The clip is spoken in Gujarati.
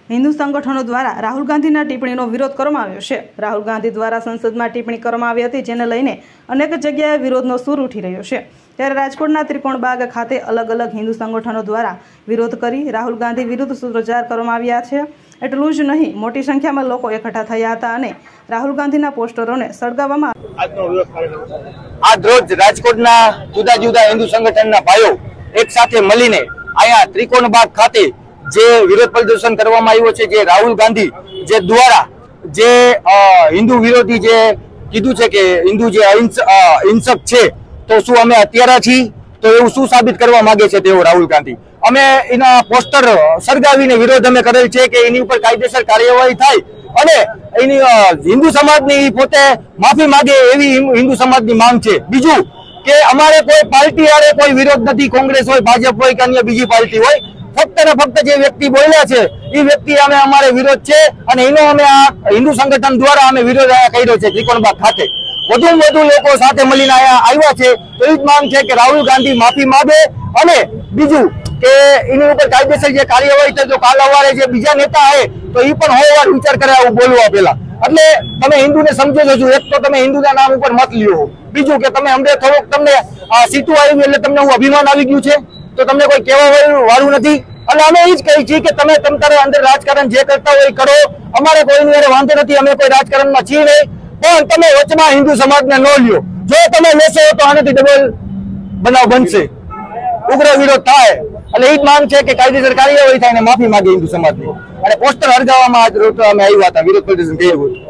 हिंदू संगठनों द्वारा राहुल गांधी टिप्पणीनो विरोध करवामां आव्यो छे। राहुल गांधी द्वारा संसद में टिप्पणी करवामां आवी हती, जेने लईने अनेक जग्याए विरोधनो सूर उठी रह्यो छे। त्यारे राजकोटना त्रिकोणबाग खाते अलग अलग हिंदू संगठनों द्वारा विरोध करी राहुल गांधी विरुद्ध सूत्रधार करवामां आव्या छे। एटલું જ નહીં, મોટી સંખ્યામાં લોકો એકઠા થયા હતા અને રાહુલ ગાંધીના પોસ્ટરોને સળગાવવામાં આજ રોજ રાજકોટના જુદા જુદા હિન્દુ સંગઠનના ભાઈઓ એક સાથે મળીને અહીંયા ત્રિકોણબાગ ખાતે જે વિરોધ પ્રદર્શન કરવામાં આવ્યો છે, જે રાહુલ ગાંધી જે દ્વારા જે હિન્દુ વિરોધી જે કીધું છે કે હિન્દુ જે હિંસક છે, તો શું અમે અત્યારે છીએ? તો એવું શું સાબિત કરવા માંગે છે તેઓ રાહુલ ગાંધી? અમે એના પોસ્ટર સળગાવીને વિરોધ અમે કરેલ છે કે એની ઉપર કાયદેસર કાર્યવાહી થાય અને એની હિન્દુ સમાજની પોતે માફી માંગે એવી હિન્દુ સમાજની માંગ છે। બીજું કે અમારે કોઈ પાર્ટી આરે કોઈ વિરોધ નથી, કોંગ્રેસ હોય, ભાજપ હોય કે અન્ય બીજી પાર્ટી હોય, ફક્ત ને ફક્ત જે વ્યક્તિ બોલ્યા છે એ વ્યક્તિ અમે અમારે વિરોધ છે અને એનો અમે આ હિન્દુ સંગઠન દ્વારા અમે વિરોધ કર્યો છે ત્રિકોણબાગ ખાતે। વધુમાં વધુ લોકો સાથે મળીને આવ્યા છે, તો એ જ માંગ છે કે રાહુલ ગાંધી માફી માંગે અને બીજું કે એની ઉપર કાયદેસર જે કાર્યવાહી થાય, તો કાલ સવારે જે બીજા નેતા આવે તો એ પણ હોવાર વિચાર કરે આવું બોલવા પહેલા। એટલે તમે હિન્દુને સમજો છો, એક તો તમે હિન્દુના નામ ઉપર મત લ્યો, બીજું કે તમે અમને થોડુંક તમને સીટું આવી એટલે તમને હું અભિમાન આવી ગયું છે, તો તમને કોઈ કહેવા વાળું નથી। એટલે અમે એ જ કહી છીએ કે તમે તમારે અંદર રાજકારણ જે કરતા હોય કરો, અમારે કોઈની હારે વાંધો નથી, અમે કોઈ રાજકારણમાં છીએ નહીં, પણ તમે વચમાં હિન્દુ સમાજને ન લ્યો। જો તમે લેશો તો આનાથી ડબલ બનાવ બનશે, ઉગ્ર વિરોધ થાય। એટલે એ જ માંગ છે કે કાયદેસર કાર્યવાહી થાય અને માફી માંગે હિન્દુ સમાજની। અને પોસ્ટર હરગાવવામાં આજ રોજ અમે આવ્યા હતા, વિરોધ પ્રદર્શન કર્યું હતું।